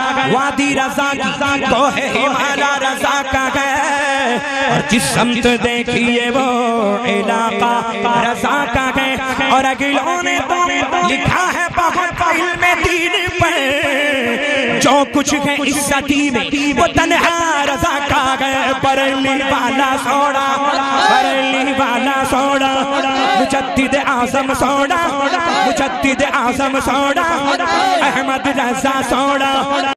वादी रजा की तो है हिमालय रजा का है, और जिस समत देखिए वो इलाका रजा का है। और अगिलों ने तो लिखा है बहुत इल्म दीन पर, जो कुछ है इस सदी में वो तन्हा रजा का है। बरेली वाला सोड़ा, बरेली वाला soda, Mujaddid Azam soda, Mujaddid Azam soda, Ahmad Raza soda.